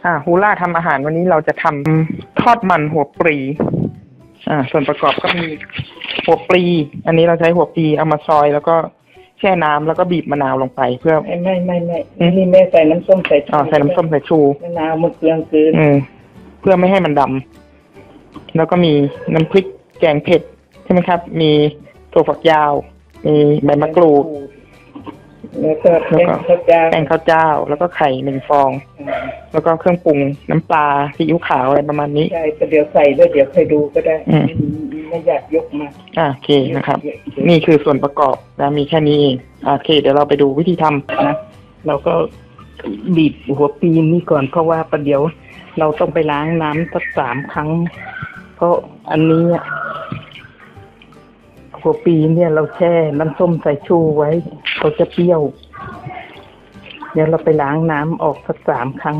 ฮูล่าทำอาหารวันนี้เราจะทำทอดมันหัวปลีส่วนประกอบก็มีหัวปลีอันนี้เราใช้หัวปลีเอามาซอยแล้วก็แช่น้ำแล้วก็บีบมะนาวลงไปเพื่อไม่นี่แม่ใส่น้ำส้มใส่ชูใส่น้ำส้มใส่ชูมะนาวมันเปลืองเกินเพื่อไม่ให้มันดำแล้วก็มีน้ำพริกแกงเผ็ดใช่ไหมครับมีถั่วฝักยาวมีใบมะกรูดแล้วก็แป้งข้าวเจ้าแล้วก็ไข่1 ฟองแล้วก็เครื่องปรุงน้ำปลาซีอิ๊วขาวอะไรประมาณนี้ใช่แต่เดี๋ยวใส่แล้วเดี๋ยวค่อยดูก็ได้ไม่อยากยกมาโอเคนะครับนี่คือส่วนประกอบนะมีแค่นี้เองโอเคเดี๋ยวเราไปดูวิธีทำนะเราก็บีบหัวปีนี่ก่อนเพราะว่าประเดี๋ยวเราต้องไปล้างน้ำสัก3 ครั้งเพราะอันนี้หัวปีเนี่ยเราแช่น้ำส้มสายชูไว้เขาจะเปรี้ยวเดี๋ยวเราไปล้างน้ำออกสัก3 ครั้ง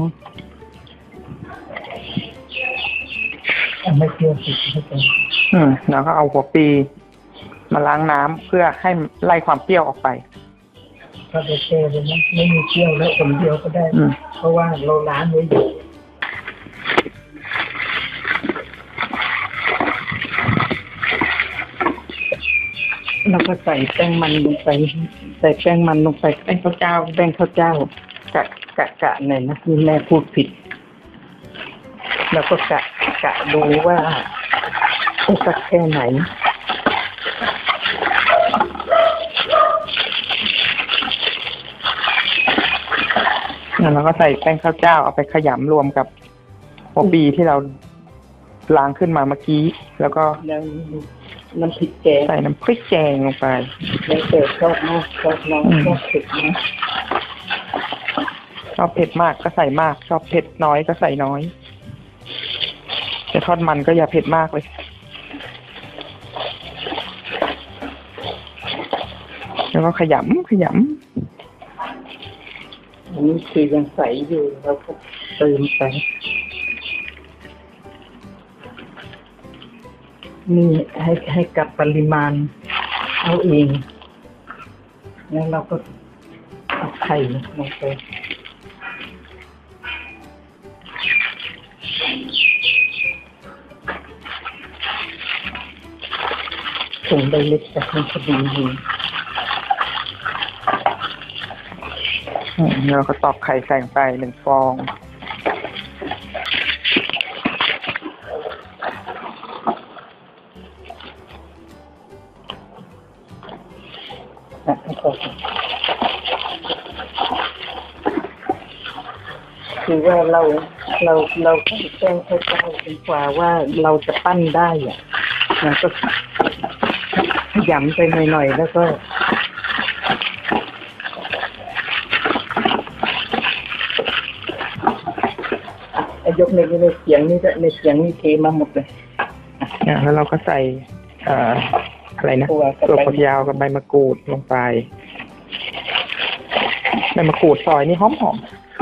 ไม่เปรี้ยวสิแล้วก็เอาหัวปีมาล้างน้ำเพื่อให้ไล่ความเปรี้ยวออกไปถ้าเราแช่เลยนะไม่มีเปรี้ยวแล้วคนเดียวก็ได้เพราะว่าเราล้างไว้อยู่เราก็ใส่แป้งมันลงไปแป้งข้าวเจ้ากะหน่อยนะนี่แม่พูดผิดแล้วก็กะดูว่าสักแค่ไหนแล้วก็ใส่แป้งข้าวเจ้าเอาไปขยำรวมกับหัวปีที่เราล้างขึ้นมาเมื่อกี้แล้วก็น้ำพริกแกงใส่น้ำพริกแกงลงไปแล้วแต่ชอบมากชอบน้อยชอบเผ็ดนะชอบเผ็ดมากก็ใส่มากชอบเผ็ดน้อยก็ใส่น้อยแต่ทอดมันก็อย่าเผ็ดมากเลยแล้วก็ขยำอันนี้คือยังใสอยู่เราก็เติมไปนี่ให้กับปริมาณเอาเองแล้วเราก็เอาไข่ลงไปถุงใบเล็กแต่มันพอดีอยู่เราก็ตอกไข่ใส่ไป1 ฟองคือว่าเราแป้งข้าวเจ้าจนกว่าว่าเราจะปั้นได้แล้วก็ขยำไปหน่อยๆแล้วก็ยกในเสียงนี่เทมาหมดเลยแล้วเราก็ใส่อะไรนะถั่วฝักยาวกับใบมะกรูดลงไปใบมะกรูดซอยนี่หอม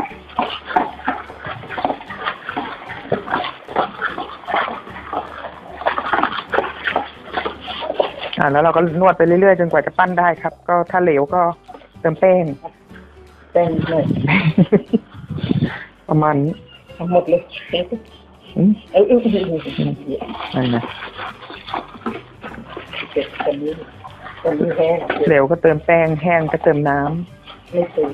แล้วเราก็นวดไปเรื่อยๆจนกว่าจะปั้นได้ครับก็ถ้าเหลวก็เติมแป้งเลยประมาณนี้ทั้งหมดเลยอะไรนะตอนนี้แห้งเหลวก็เติมแป้งแห้งก็เติมน้ำไม่เติม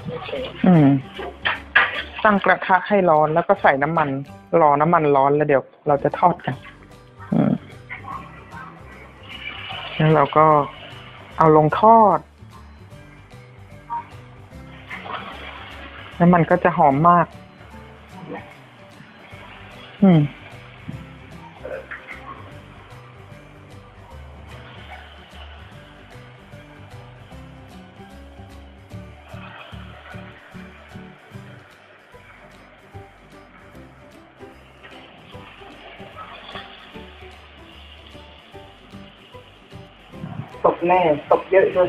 ตั้งกระทะให้ร้อนแล้วก็ใส่น้ำมันรอน้ำมันร้อนแล้วเดี๋ยวเราจะทอดกันแล้วเราก็เอาลงทอดแล้วมันก็จะหอมมากตบแน่ตบเยอะด้วย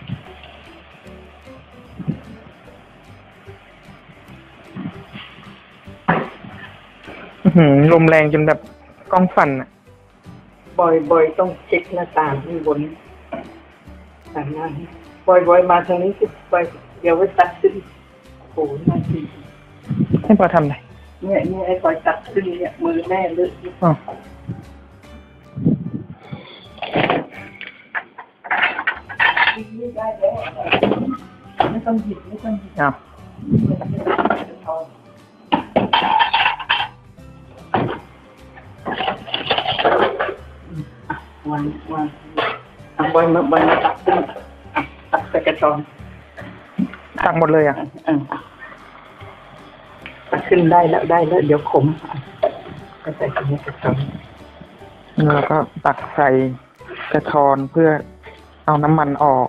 ลมแรงจนแบบกล้องสั่นบ่อยต้องเช็คหน้าต่างข้างบนต่างหน้าบ่อยมาทางนี้สิบ่อยเดี๋ยวไว้ตัดขึ้นโอ้โหน่าดีให้พอทำเลยเนี่ยไอ้คอยตัดขึ้นเนี่ยมือแม่ลึกอ๋อได้แล้วไม่ต้องหยิบไม่ต้องหยิบอ้าววันบอยมาตัดขึ้นตัดใส่กระชอนตักหมดเลยอ่ะตัดขึ้นได้แล้วเดี๋ยวขมก็ใส่ในกระชอนแล้วก็ตักใส่กระชอนเพื่อเอาน้ำมันออก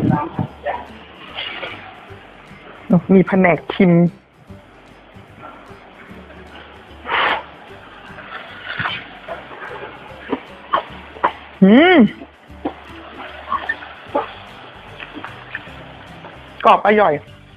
มีแผนกชิม กรอบอร่อย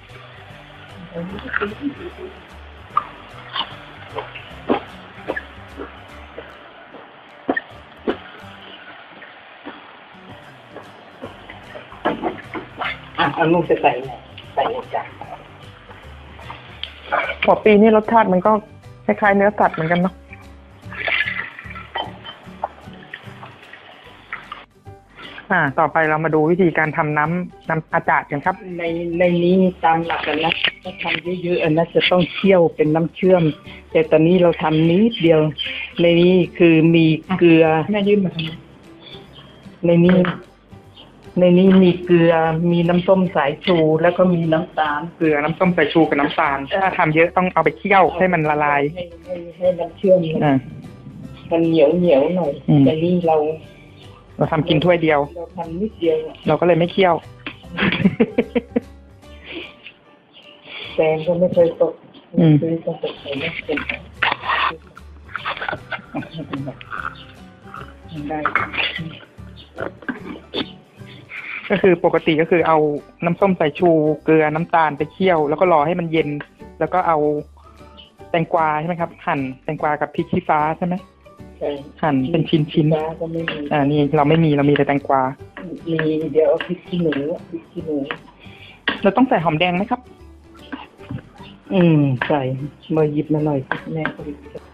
เอาลูกจะใส่ในจานหัวปีนี่รสชาติมันก็คล้ายๆเนื้อสัตว์เหมือนกันเนาะ ต่อไปเรามาดูวิธีการทำน้ำอาจารย์กันครับในนี้ตามหลักกันนะถ้าทำเยอะๆอันนั้นจะต้องเคี่ยวเป็นน้ำเชื่อม แต่ตอนนี้เราทำนิดเดียว ในนี้คือมีเกลือแม่ยื่นมาทำไมในนี้มีเกลือมีน้ำส้มสายชูแล้วก็มีน้ำตาลเกลือน้ำส้มสายชูกับน้ำตาล ถ้าทำเยอะต้องเอาไปเคี่ยวให้มันละลายให้น้ำเชื่อมมันเหนียวหน่อยแต่นี่เราเราทำกินถ้วยเดียวเราทำนิดเดียวเราก็เลยไม่เคี่ยวแฟนก็ไม่เคยตกซื้อก็ตกใส่ไม่เป็นได้ก็คือปกติก็คือเอาน้ำส้มสายชูเกลือน้ำตาลไปเคี่ยวแล้วก็รอให้มันเย็น แล้วก็เอาแตงกวาใช่ไหมครับ หั่นแตงกวากับพริกชี้ฟ้าใช่ไหมหั่นเป็นชิ้นๆก็ไม่มีนี่เราไม่มีเรามีแต่แตงกวามีเดี๋ยวเอาพริกขี้หนูเราต้องใส่หอมแดงไหมครับใส่มาหยิบมาหน่อยแม่ก็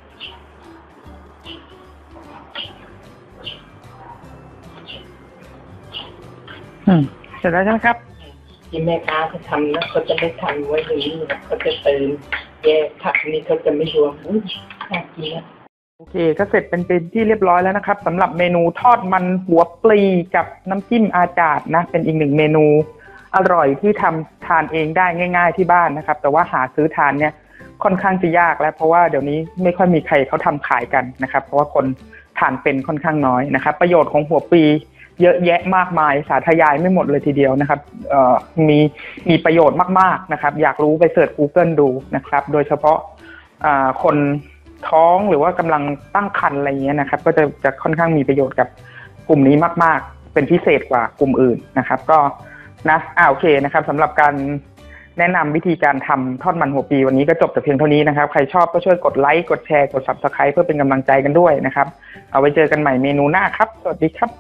เสร็จแล้วใช่ไหมครับที่แม่ค้าเขาทำนะเขาจะไม่ทำไว้อย่างนี้เขาจะเติมแยกผักนี่เขาจะไม่รวมน่ากินนะโอเคก็เสร็จเป็นที่เรียบร้อยแล้วนะครับสำหรับเมนูทอดมันหัวปลีกับน้ำจิ้มอาจาดนะเป็นอีกหนึ่งเมนูอร่อยที่ทำทานเองได้ง่ายๆที่บ้านนะครับแต่ว่าหาซื้อทานเนี่ยค่อนข้างจะยากแล้วเพราะว่าเดี๋ยวนี้ไม่ค่อยมีใครเขาทำขายกันนะครับเพราะว่าคนทานเป็นค่อนข้างน้อยนะครับประโยชน์ของหัวปลีเยอะแยะมากมายสาธยายไม่หมดเลยทีเดียวนะครับมีประโยชน์มากๆนะครับอยากรู้ไปเสิร์ช Google ดูนะครับโดยเฉพาะคนท้องหรือว่ากำลังตั้งครรภ์อะไรเงี้ยนะครับก็จะค่อนข้างมีประโยชน์กับกลุ่มนี้มากๆเป็นพิเศษกว่ากลุ่มอื่นนะครับก็นะโอเคนะครับสำหรับการแนะนำวิธีการทำทอดมันหัวปีวันนี้ก็จบแต่เพียงเท่านี้นะครับใครชอบก็ช่วยกดไลค์กดแชร์กด Subscribe เพื่อเป็นกำลังใจกันด้วยนะครับเอาไว้เจอกันใหม่เมนูหน้าครับสวัสดีครับ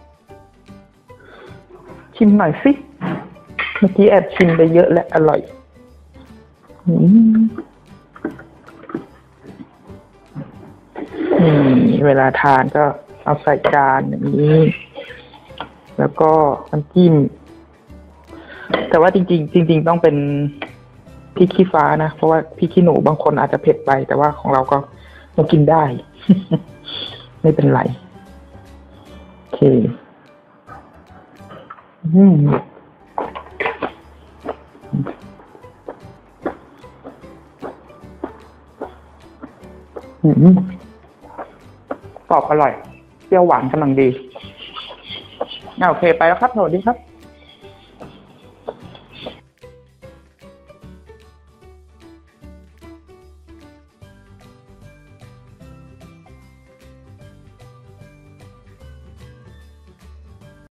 ชิมหน่อยสิเมื่อกี้แอบชิมไปเยอะและอร่อยเวลาทานก็เอาใส่จานอย่างนี้แล้วก็น้ำจิ้มแต่ว่าจริงต้องเป็นพริกขี้ฟ้านะเพราะว่าพริกขี้หนูบางคนอาจจะเผ็ดไปแต่ว่าของเราก็เรากินได้ ไม่เป็นไรโอเคกรอบอร่อยเปรี้ยวหวานกำลังดีโอเคไปแล้วครับสวัสดีครับ